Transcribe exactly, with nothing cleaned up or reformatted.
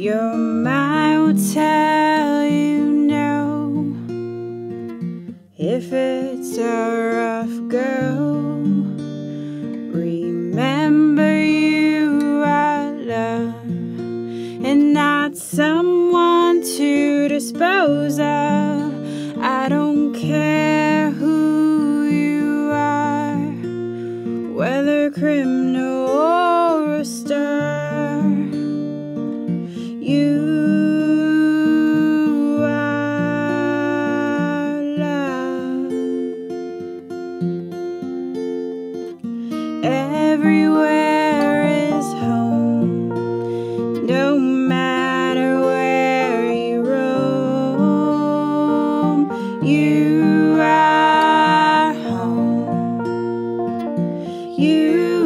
Your mind will tell you no. If it's a rough go, remember you are love and not someone to dispose of. I don't care who you are, whether criminal or a star. You are love. Everywhere is home, no matter where you roam. You are home. You